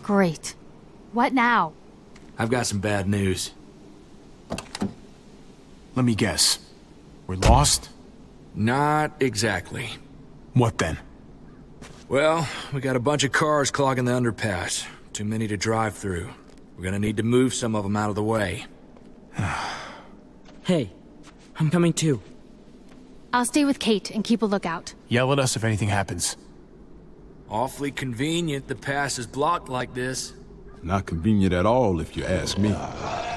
Great. What now? I've got some bad news. Let me guess. We're lost? Not exactly. What then? Well, we got a bunch of cars clogging the underpass. Too many to drive through. We're gonna need to move some of them out of the way. Hey, I'm coming too. I'll stay with Kate and keep a lookout. Yell at us if anything happens. Awfully convenient the pass is blocked like this. Not convenient at all, if you ask me.